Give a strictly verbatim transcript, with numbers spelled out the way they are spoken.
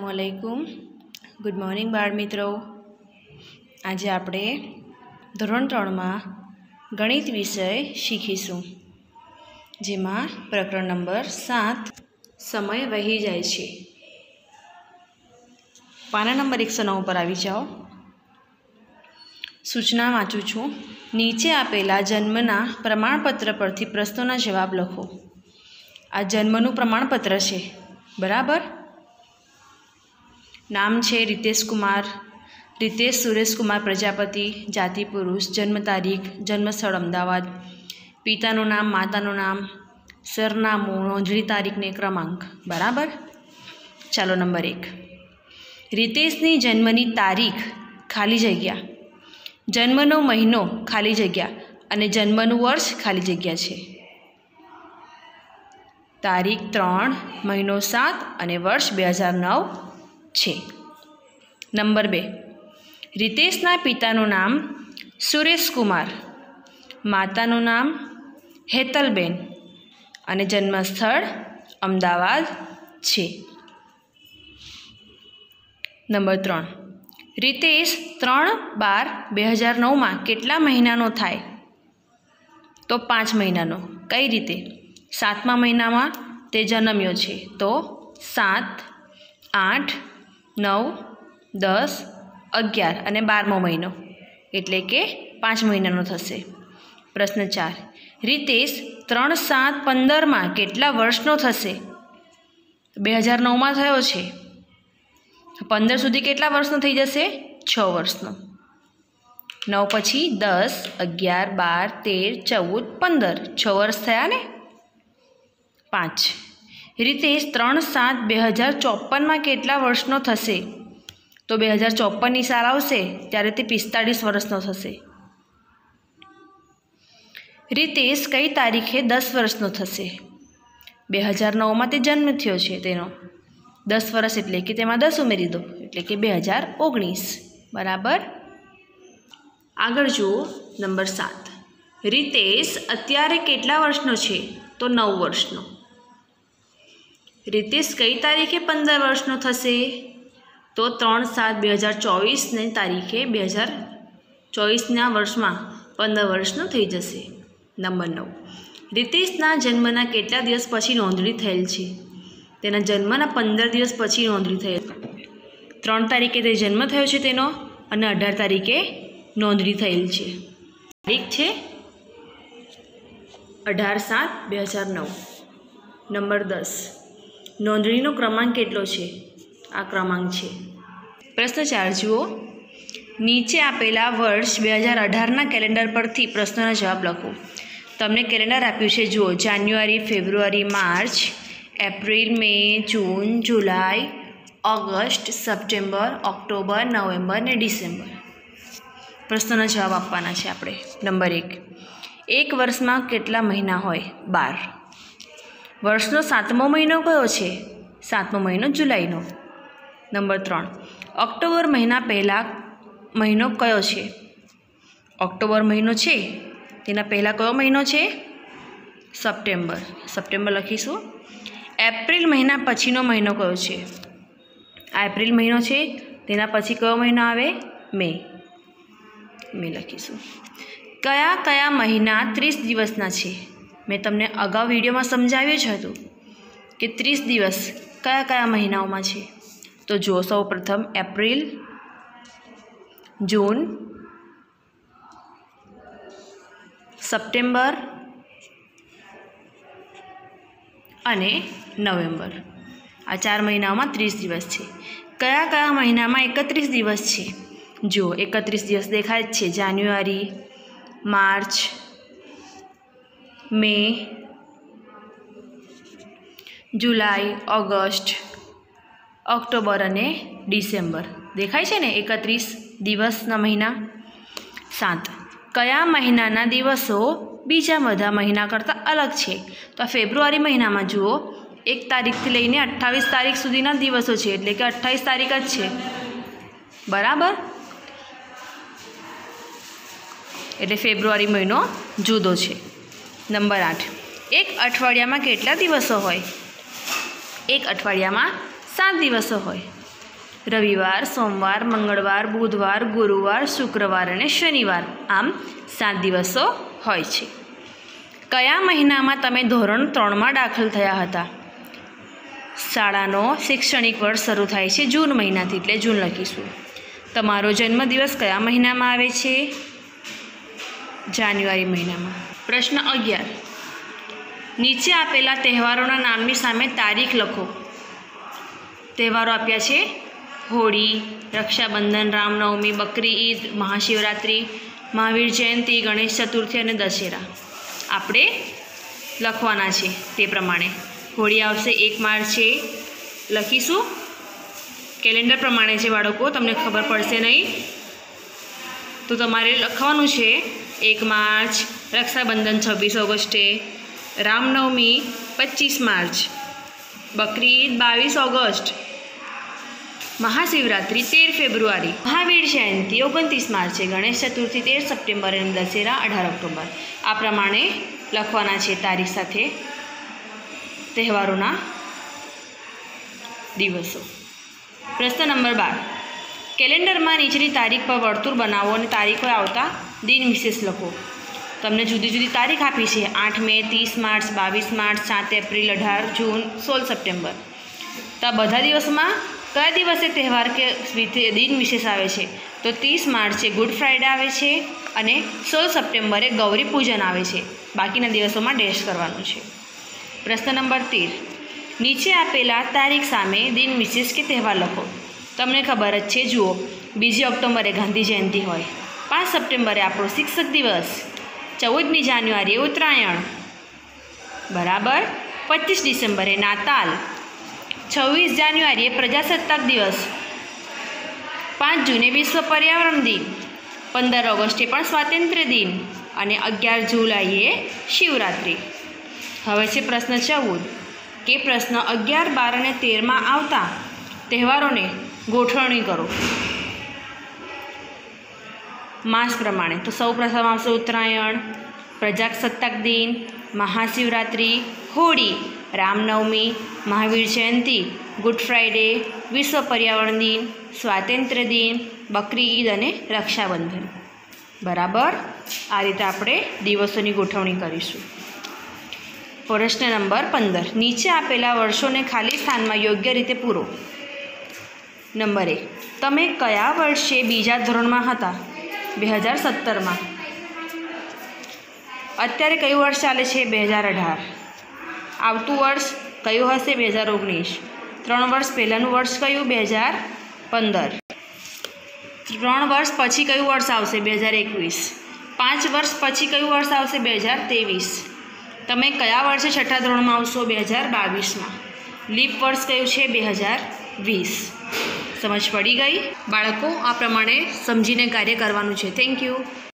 अस्सलामुअलैकुम good morning बाळ मित्रों। आज आपणे धोरण त्रण में गणित विषय शीखीशुं, जेमां प्रकरण नंबर सात समय वही जाय छे। पाना नंबर एक सौ नौ पर आवी जाओ। सूचना वाँचूं छूं। नीचे आपेला जन्मना प्रमाणपत्र परथी प्रश्नोना जवाब लखो। आ जन्मनुं प्रमाणपत्र छे, बराबर। नाम छे रितेश कुमार, रितेश सुरेश कुमार प्रजापति, जाति पुरुष, जन्म तारीख, जन्मस्थળ अमदावाद, पितानुं नाम, मातानुं नाम, सरनामું, नोंधणी तारीख ने क्रमांक, बराबर। चालो नंबर एक, रितेशनी जन्मनी तारीख खाली जग्या, जन्मनो महीनो खाली जग्या अने जन्मनुं वर्ष खाली जग्या छे। तारीख त्रण, महीनो सात अने वर्ष बे हज़ार नौ छे। नंबर बे, रितेशना पितानुं नाम सुरेश कुमार, मातानुं नाम हेतलबेन अने जन्मस्थળ अमदावाद छे। नंबर त्रण, रितेश त्रण बार बे हज़ार नौ में केटला महीनानो थाय? तो पांच महीनानो। कई रीते? सातमा महीना में ते जन्म्यो छे तो सात, आठ, नौ, दस, अगियार अने बारमो महीनो एटले के पांच महीनानो थशे। प्रश्न चार, रितेश त्रण सात पंदर में केटला वर्षनो थशे? बे हज़ार नौ में थयो छे, पंदर सुधी केटला वर्षनो थई जशे? छ वर्षनो। नौ पछी दस, अगियार, बार, तेर, चौदह, पंदर, छ वर्ष थया ने। पांच, रितेश त्रण सात बे हज़ार चौपन में केटला वर्षनो थशे? तो बे हज़ार चौपन साल आवशे त्यारे ते पिस्तालीस वर्षनो थशे। रितेश कई तारीखे दस वर्षनो थशे? बे हज़ार नौ में ते जन्म थयो छे तेनो, दस वर्ष एटले के तेमां दस उमेरी दो एटले के बे हज़ार ओगनीस, बराबर। आगळ जुओ नंबर सात, रितेश अत्यारे केटला वर्षनो छे? तो नौ वर्षनो। रितेश कई तारीखे पंदर वर्षनो थशे? तो त्रण सात बे हज़ार चौवीस ने तारीखे बे हज़ार चौवीस वर्ष में पंदर वर्षनो थई जशे। नंबर नौ, रितेशना जन्मना केटला दिवस पछी नोंधणी थयेल छे? तेना जन्मना पंदर दिवस पछी नोंधणी थयेल। त्रण तारीखे ते जन्म थयो छे तेनो अने अठार तारीखे नोंधणी थयेल छे। तारीख छे अठार सात बे हज़ार नौ। नंबर दस, नोंधणीनो क्रमांक केटलो छे? आ क्रमांक छे। प्रश्न चार जुओ। नीचे आपेला वर्ष बे हज़ार अठारना केलेंडर परथी प्रश्नोना जवाब लखो। तमने केलेंडर आप्युं छे, जुओ। January, February, March, April, May, June, July, August, September, October, November ने डिसेम्बर। प्रश्नोना जवाब आपवाना छे आपणे। नंबर एक, एक वर्ष में केटला महीना होय? बार। वर्षनो सातमो महीनो कयो छे? सातमो महीनो जुलाईनो। नंबर त्रण, ऑक्टोबर महीना पहला महीनो कयो छे? ऑक्टोबर महीनो छे तेना पहला कयो महीनो छे? सप्टेम्बर। सप्टेम्बर लखीशुं। एप्रिल महीना पछीनो महीनो कयो छे? आ एप्रिल महीनो छे तेना पछी कयो महीनो आवे? मे। मे लखीशुं। कया कया महीना तीस दिवसना छे? मैं तमने अगाऊ विडियो में समझाव्युं ज हतुं कि तीस दिवस कया कया महीनाओं में छे। तो जो सौ प्रथम एप्रिल, जून, सप्टेम्बर अने नवेम्बर, आ चार महीनाओं में तीस दिवस छे। कया कया महीना में एकत्रीस दिवस छे? जो एकत्रीस दिवस देखाय ज छे। January, March, May, July, August, October अने डिसेम्बर देखाय छे ने एकत्रीस दिवसना महीना। सात, कया महीनाना दिवसो बीजा बधा महीना करता अलग छे? तो फेब्रुआरी महीना में जुओ एक तारीख थी लईने अठावीस तारीख सुधीना दिवसों छे एटले के अठावीस तारीख ज छे, बराबर। एटले फेब्रुआरी महीनो जुदो छे। नंबर आठ, एक अठवाडिया में केटला दिवसों होय? एक अठवाडिया में सात दिवसों होय। રવિવાર, સોમવાર, મંગળવાર, બુધવાર, ગુરુવાર, શુક્રવાર અને શનિવાર. આમ સાત દિવસો હોય છે. કયા મહિનામાં તમે ધોરણ ત્રણમાં દાખલ થયા હતા? શાળાનો શૈક્ષણિક વર્ષ શરૂ થાય છે જૂન મહિનાથી, એટલે જૂન લખીશું. તમારો જન્મદિવસ કયા મહિનામાં આવે છે? જાન્યુઆરી મહિનામાં. પ્રશ્ન અગિયાર. નીચે આપેલા તહેવારોના નામની સામે તારીખ લખો. તહેવારો આપ્યા છે હોળી, રક્ષાબંધન, રામનવમી, બકરી ઈદ, મહાશિવરાત્રિ, મહાવીર જયંતિ, ગણેશ ચતુર્થી અને દશેરા. આપણે લખવાના છે તે પ્રમાણે. હોળી આવશે એક માર્ચે, લખીશું. કેલેન્ડર પ્રમાણે છે બાળકો, તમને ખબર પડશે નહીં તો તમારે લખવાનું છે એક માર્ચ, રક્ષાબંધન છવ્વીસ ઓગસ્ટે, રામનવમી પચીસ માર્ચ, બકરી ઈદ બાવીસ ઓગસ્ટ, મહાશિવરાત્રિ તેર ફેબ્રુઆરી, મહાવીર જયંતિ ઓગણત્રીસ માર્ચે, ગણેશ ચતુર્થી તેર સપ્ટેમ્બર અને દશેરા અઢાર ઓક્ટોબર. આ પ્રમાણે લખવાના છે તારીખ સાથે તહેવારોના દિવસો. પ્રશ્ન નંબર બાર. કેલેન્ડરમાં નીચેની તારીખ પર વર્તુળ બનાવો અને તારીખ પર આવતા દિન વિશેષ લખો. તમને જુદી જુદી તારીખ આપી છે. આઠ મે, ત્રીસ માર્ચ, બાવીસ માર્ચ, સાત એપ્રિલ, અઢાર જૂન, સોળ સપ્ટેમ્બર. તો આ બધા દિવસમાં કયા દિવસે તહેવાર કે દિન વિશેષ આવે છે? તો ત્રીસ માર્ચે ગુડ ફ્રાઈડે આવે છે અને સોળ સપ્ટેમ્બરે ગૌરી પૂજન આવે છે. બાકીના દિવસોમાં ડેશ કરવાનું છે. પ્રશ્ન નંબર તેર. નીચે આપેલા તારીખ સામે દિન વિશેષ કે તહેવાર લખો. તમને ખબર જ છે, જુઓ, બીજી ઓક્ટોબરે ગાંધી જયંતિ હોય, પાંચ સપ્ટેમ્બરે આપણો શિક્ષક દિવસ, ચૌદમી જાન્યુઆરીએ ઉત્તરાયણ, બરાબર, પચીસ ડિસેમ્બરે નાતાલ, છવ્વીસ જાન્યુઆરીએ પ્રજાસત્તાક દિવસ, પાંચ જૂને વિશ્વ પર્યાવરણ દિન, પંદર ઓગસ્ટે પણ સ્વાતંત્ર્ય દિન અને અગિયાર જુલાઈએ શિવરાત્રિ. હવે છે પ્રશ્ન ચૌદ કે પ્રશ્ન અગિયાર, બાર અને તેરમાં આવતા તહેવારોને ગોઠવણી કરો માસ પ્રમાણે. તો સૌ પ્રથમ આવશે ઉત્તરાયણ, પ્રજાસત્તાક દિન, મહાશિવરાત્રિ, હોળી, રામનવમી, મહાવીર જયંતિ, ગુડ ફ્રાઈડે, વિશ્વ પર્યાવરણ દિન, સ્વાતંત્ર્ય દિન, બકરી ઈદ અને રક્ષાબંધન. બરાબર, આ રીતે આપણે દિવસોની ગોઠવણી કરીશું. પ્રશ્ન નંબર પંદર. નીચે આપેલા વર્ષોને ખાલી સ્થાનમાં યોગ્ય રીતે પૂરો. નંબર એક. તમે કયા વર્ષે બીજા ધોરણમાં હતા? બે હજાર સત્તરમાં. અત્યારે કયું વર્ષ ચાલે છે? બે હજાર અઢાર. આવતું વર્ષ કયું હશે? બે હજાર ઓગણીસ. ત્રણ વર્ષ પહેલાંનું વર્ષ કયું? બે હજાર પંદર. ત્રણ વર્ષ પછી કયું વર્ષ આવશે? બે હજાર એકવીસ. પાંચ વર્ષ પછી કયું વર્ષ આવશે? બે હજાર ત્રેવીસ. તમે કયા વર્ષે છઠ્ઠા ધોરણમાં આવશો? બે હજાર બાવીસમાં. લીપ વર્ષ કયું છે? બે હજાર વીસ. સમજ પડી ગઈ બાળકો? આ પ્રમાણે સમજીને કાર્ય કરવાનું છે. Thank you.